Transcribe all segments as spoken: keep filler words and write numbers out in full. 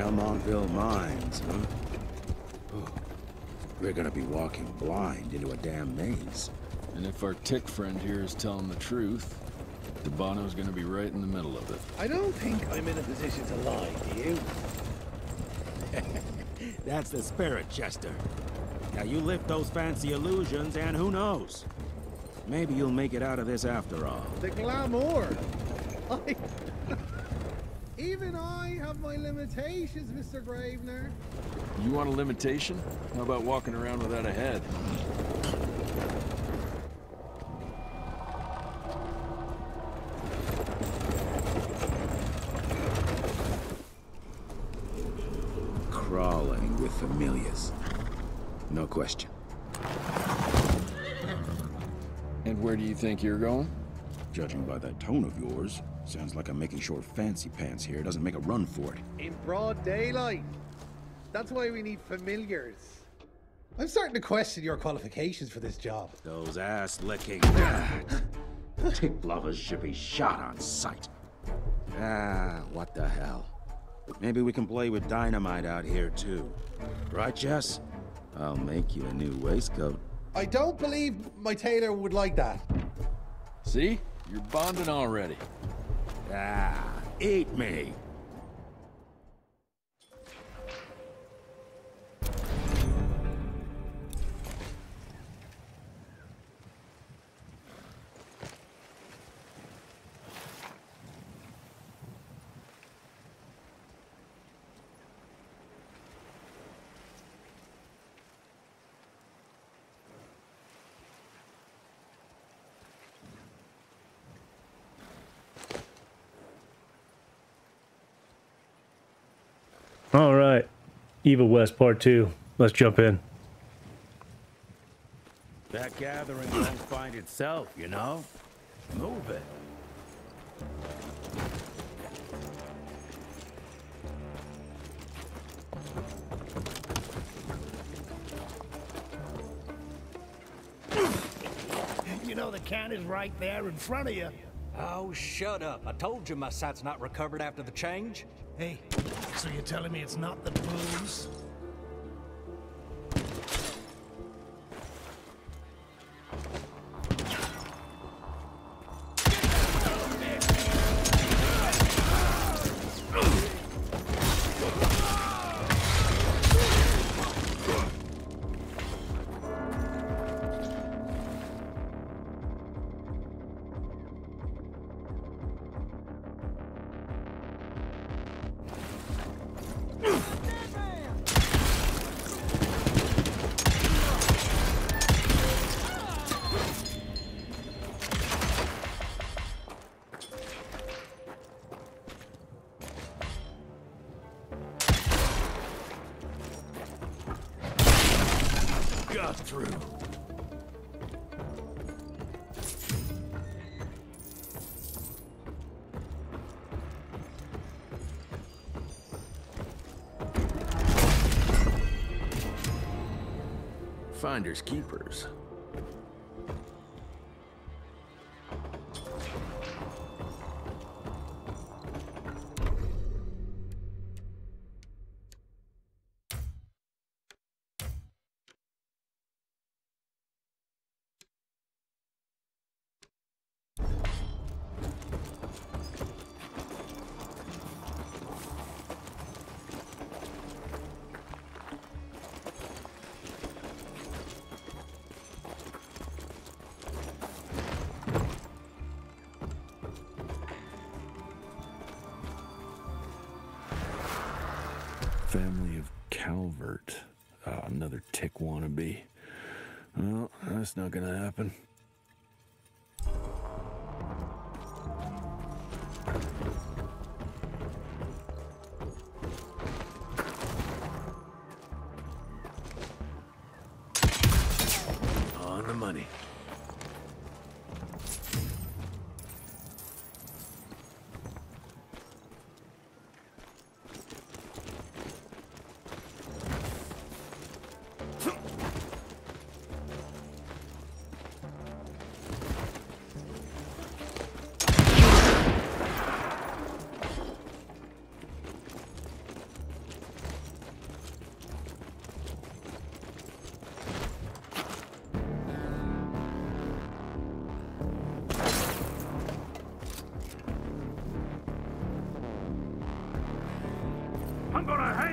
Belmontville Mines, huh? Oh, we're gonna be walking blind into a damn maze. And if our tick friend here is telling the truth, DeBono's gonna be right in the middle of it. I don't think I'm in a position to lie, do you? That's the spirit, Chester. Now you lift those fancy illusions, and who knows? Maybe you'll make it out of this after all. The glamour! I... Even I have my limitations, Mister Gravener. You want a limitation? How about walking around without a head? Crawling with familiars. No question. And where do you think you're going? Judging by that tone of yours, sounds like I'm making sure Fancy Pants here doesn't make a run for it. In broad daylight. That's why we need familiars. I'm starting to question your qualifications for this job. Those ass-licking tick lovers should be shot on sight. Ah, what the hell. Maybe we can play with dynamite out here, too. Right, Jess? I'll make you a new waistcoat. I don't believe my tailor would like that. See? You're bonding already. Ah, eat me. All right, Evil West Part Two. Let's jump in. That gathering won't find itself, you know? Move it. You know the can is right there in front of you. Oh, shut up. I told you my sight's not recovered after the change. Hey, so you're telling me it's not the booze? Got through. Finders keepers. Family of Calvert. Oh, another tick wannabe. Well, that's not gonna happen. On the money.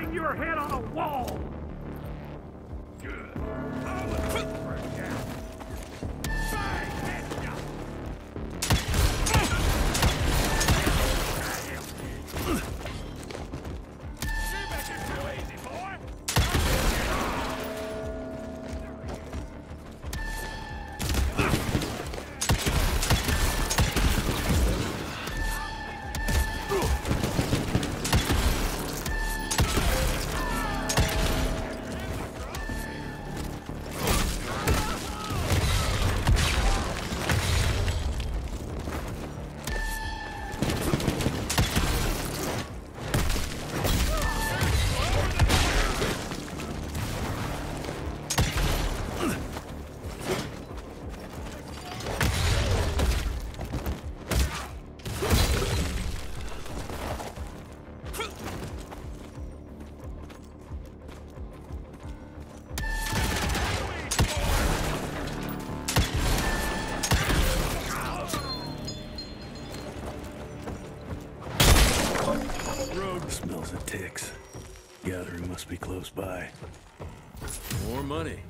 bang your head on a wall! Good. I was looking for a gap. Bang! Headshot! You make it too easy, boy! Smells of ticks. Gathering must be close by. More money.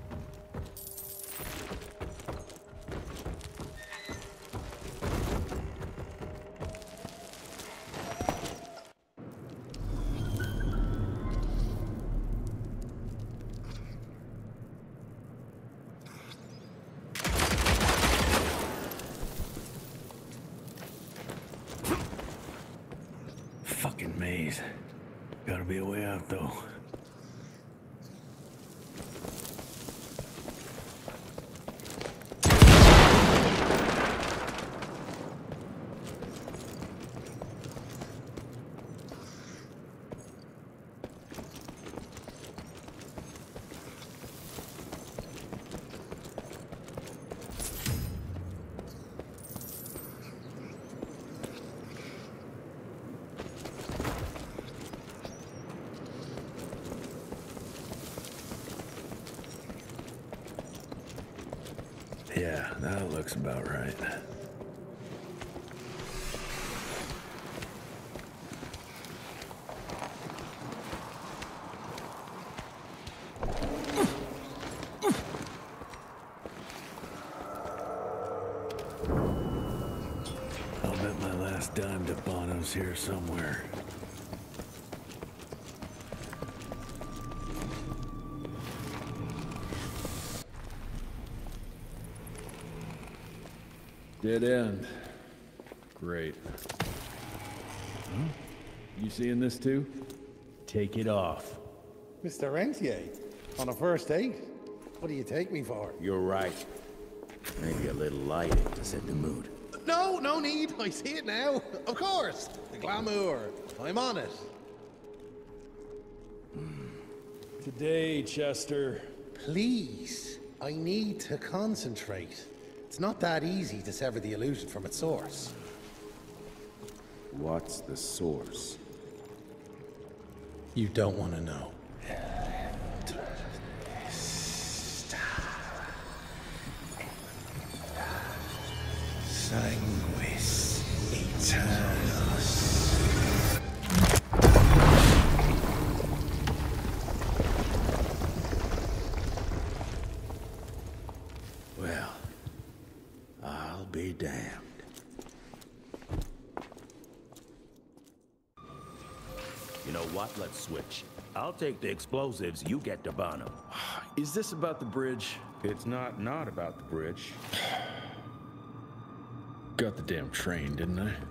Fucking maze. Gotta be a way out, though. Yeah, that looks about right. I'll bet my last dime to Bono's here somewhere. Dead end. Great. Huh? You seeing this too? Take it off. Mister Rentier, on a first date? What do you take me for? You're right. Maybe a little lighting to set the mood. No, no need. I see it now. Of course. The glamour. I'm on it. Today, Chester. Please. I need to concentrate. It's not that easy to sever the illusion from its source. What's the source? You don't want to know. Sanguis Eternus. Well, I'll be damned. You know what? Let's switch. I'll take the explosives, you get the Bono. Is this about the bridge? It's not not about the bridge. Got the damn train, didn't I?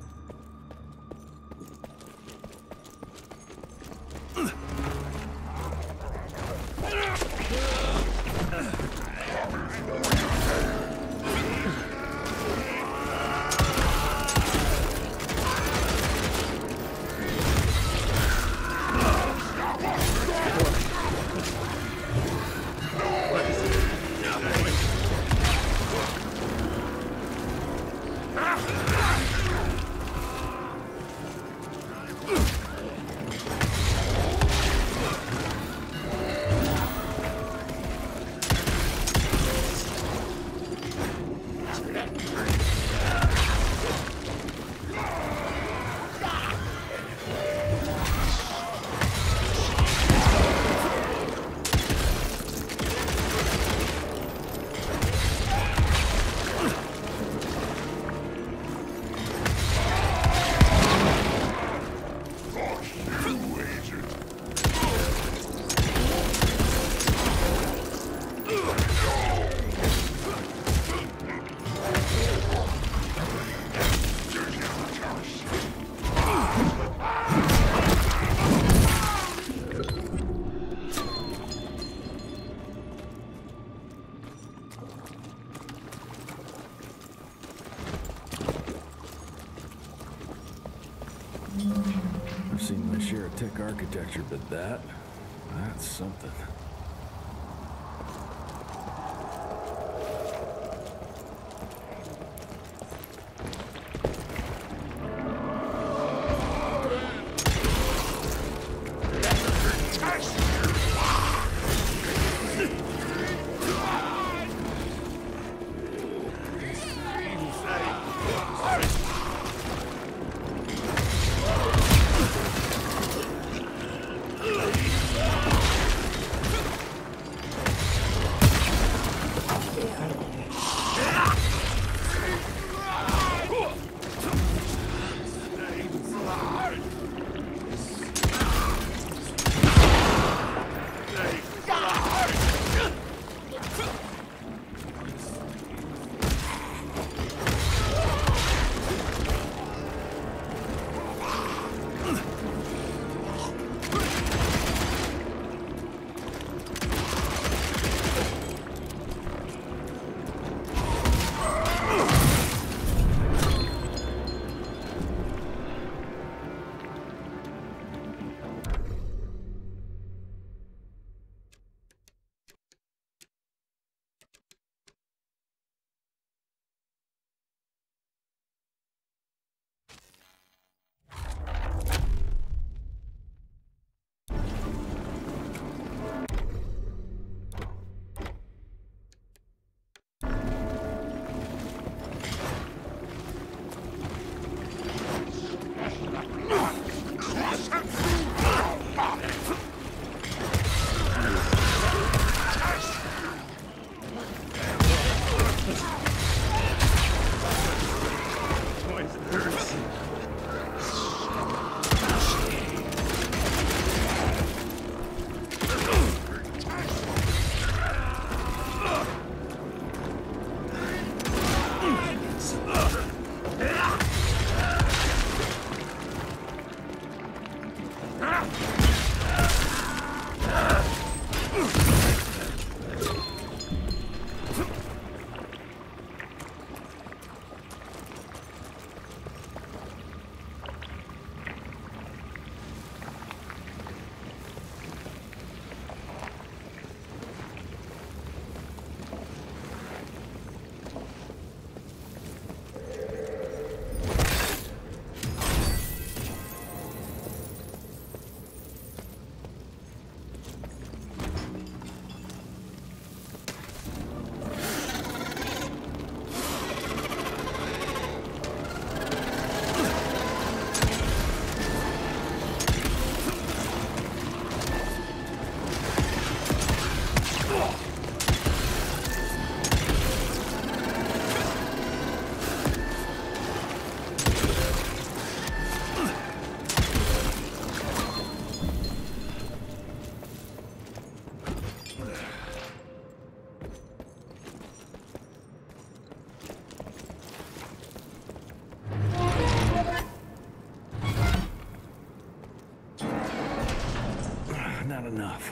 high-tech architecture, but that, that's something. Not enough.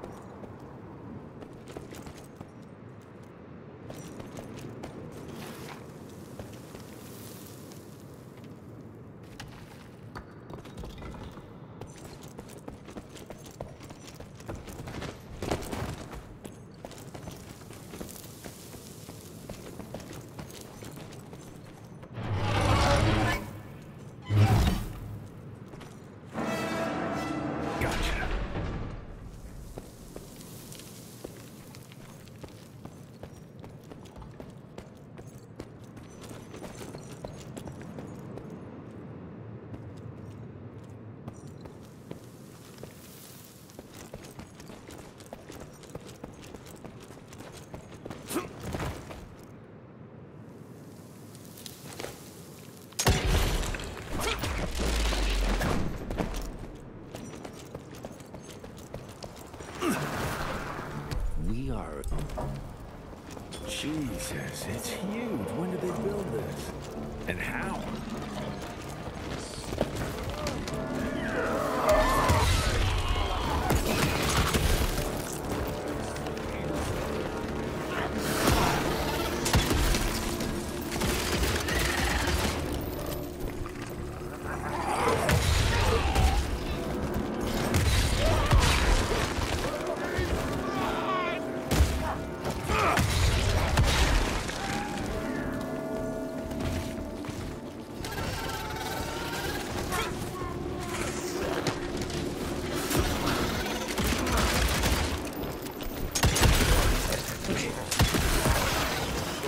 We are... Jesus, it's huge. When did they build this? And how?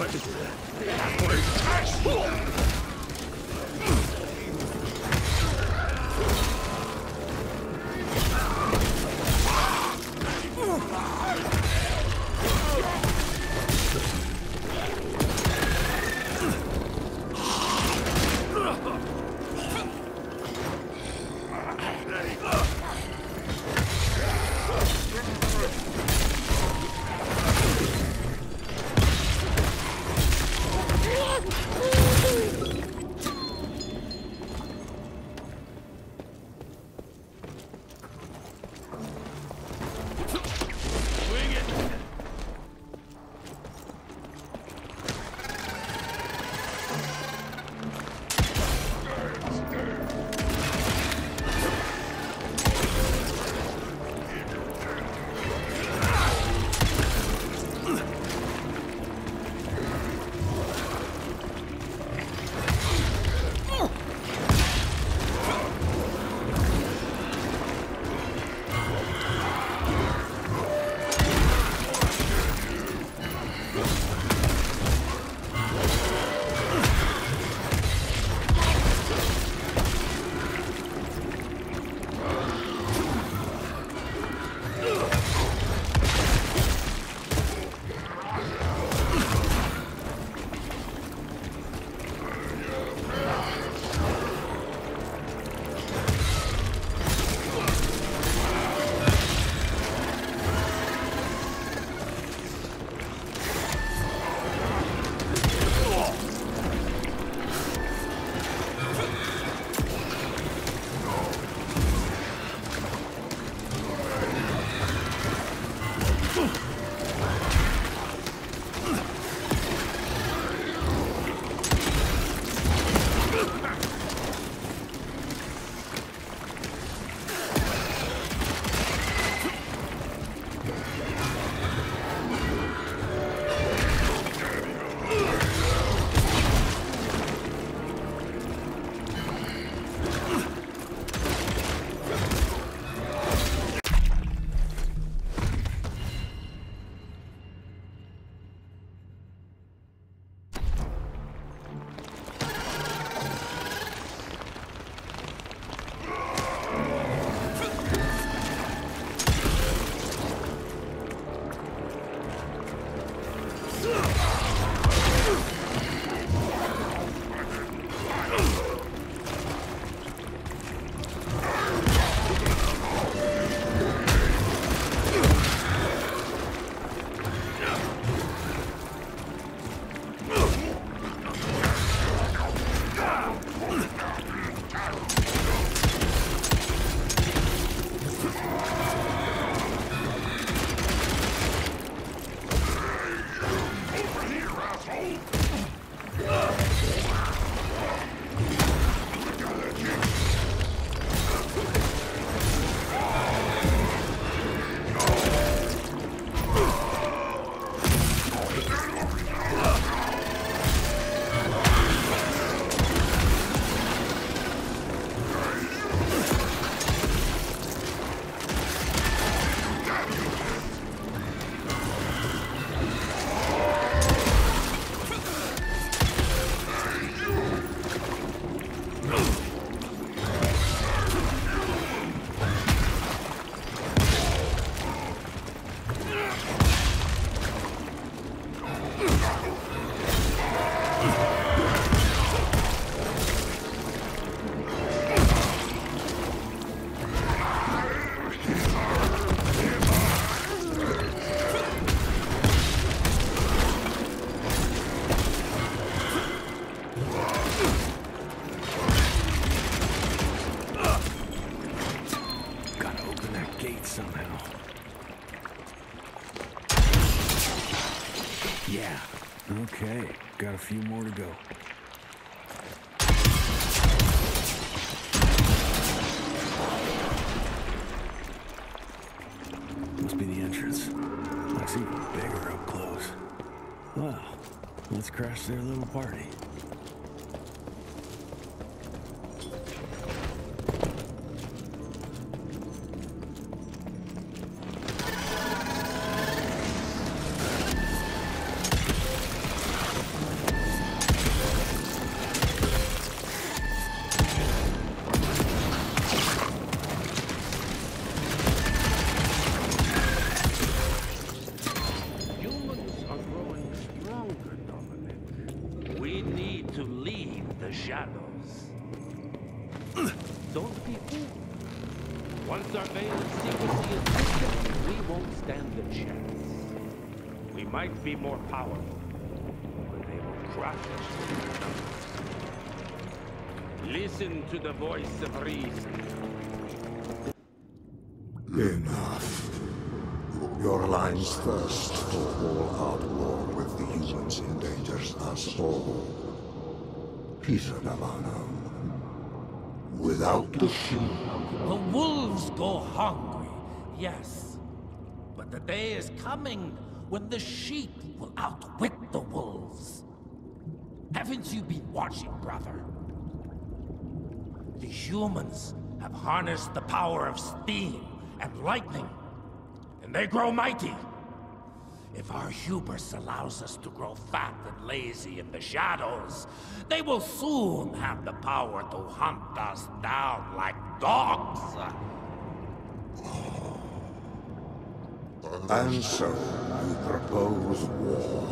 Okay, got a few more to go. Must be the entrance. Looks even bigger up close. Well, let's crash their little party. shadows. Don't be fooled. Once our veil of secrecy is lifted, we won't stand a chance. We might be more powerful, but they will crush us. Listen to the voice of reason. Enough. Your line's thirst for all-out war with the humans endangers us all. Peter Navano. Without the sheep. The wolves go hungry, yes. But the day is coming when the sheep will outwit the wolves. Haven't you been watching, brother? The humans have harnessed the power of steam and lightning, and they grow mighty. If our hubris allows us to grow fat and lazy in the shadows, they will soon have the power to hunt us down like dogs. And so, you propose war.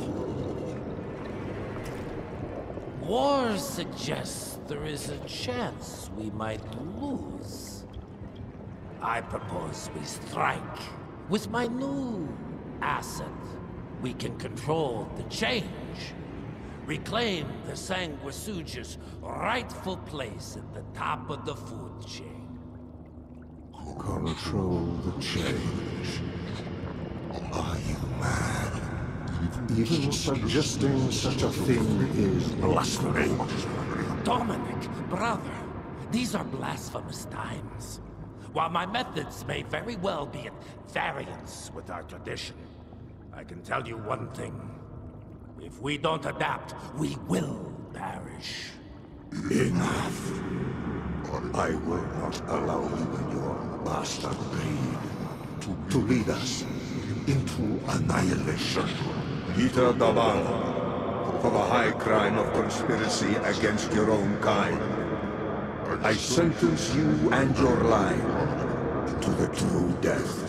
War suggests there is a chance we might lose. I propose we strike. With my new asset, we can control the change. Reclaim the Sanguisuja's rightful place at the top of the food chain. Control the change. Are you mad? Even suggesting such a thing is blasphemy. Dominic, brother, these are blasphemous times. While my methods may very well be at variance with our tradition, I can tell you one thing. If we don't adapt, we will perish. Enough. I will not allow you and your bastard breed to, to lead us into annihilation. Peter Davano, for the high crime of conspiracy against your own kind, I sentence you and your line to the true death.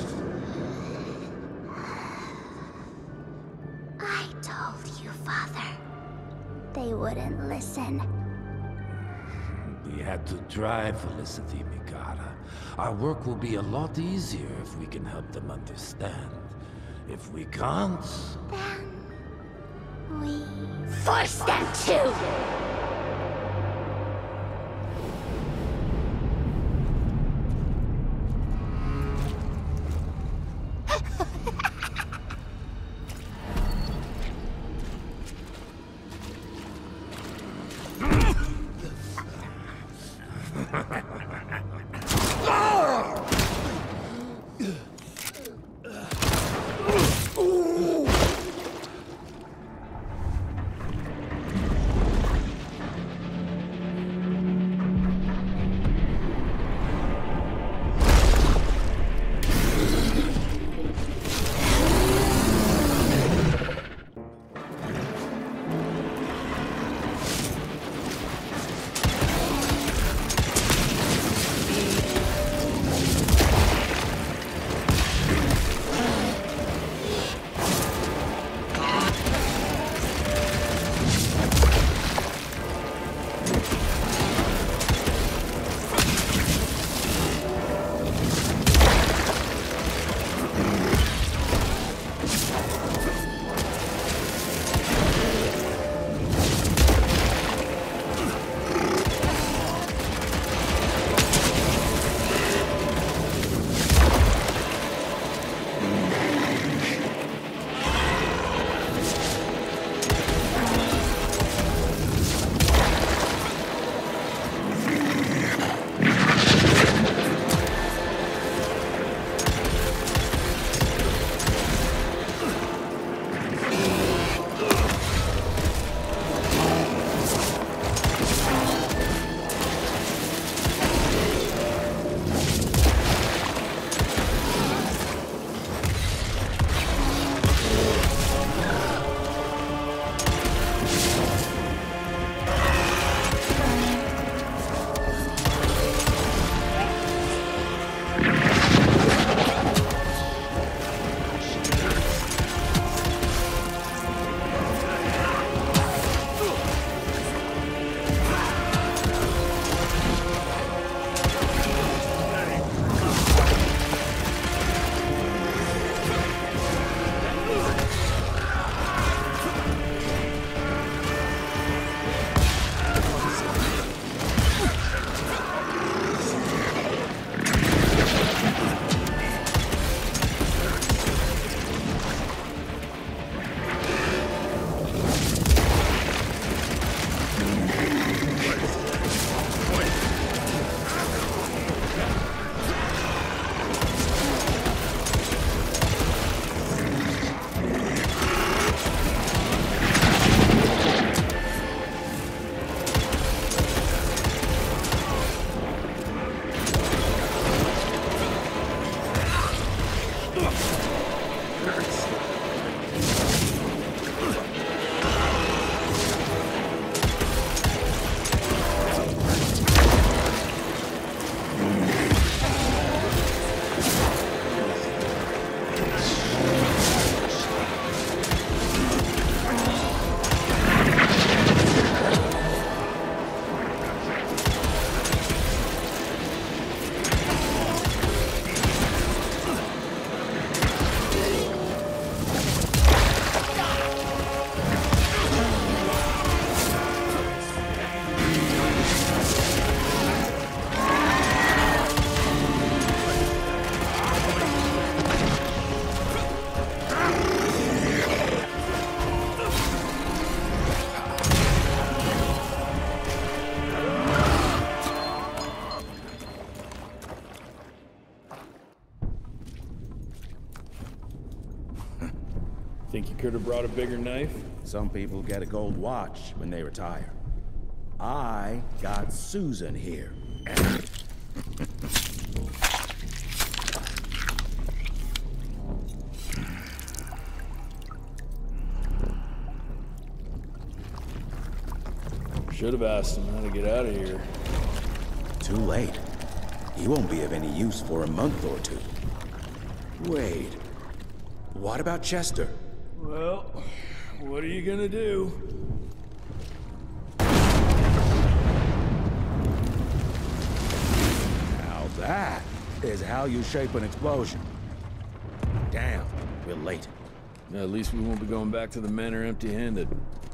I told you, Father. They wouldn't listen. We had to try, Felicity Mikata. Our work will be a lot easier if we can help them understand. If we can't... Then... we... force them to! Think you could have brought a bigger knife? Some people get a gold watch when they retire. I got Susan here. And... Should have asked him how to get out of here. Too late. He won't be of any use for a month or two. Wait. What about Chester? Well, what are you gonna do? Now that is how you shape an explosion. Damn, we're late. At least we won't be going back to the manor empty-handed.